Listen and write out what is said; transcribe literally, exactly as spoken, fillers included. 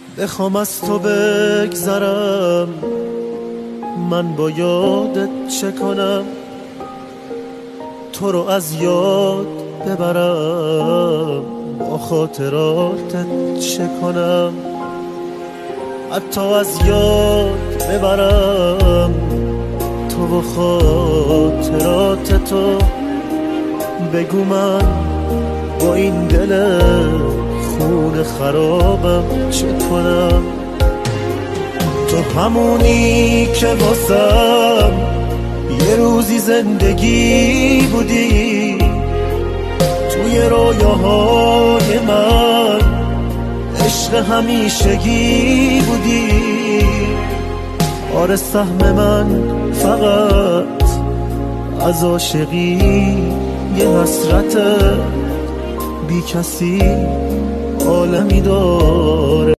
بخوام از تو بگذرم من با یادت چه کنم، تو رو از یاد ببرم با خاطراتت چه کنم، حتی از یاد ببرم تو و خاطرات تو. بگو من با این دل خون خرابم چه کنم، تو همونی که واسم یه روزی زندگی بودی، توی رویاهای من عشق همیشگی بودی. آره سهم من فقط از عاشقی یه حسرت بی کسی عالمی داره.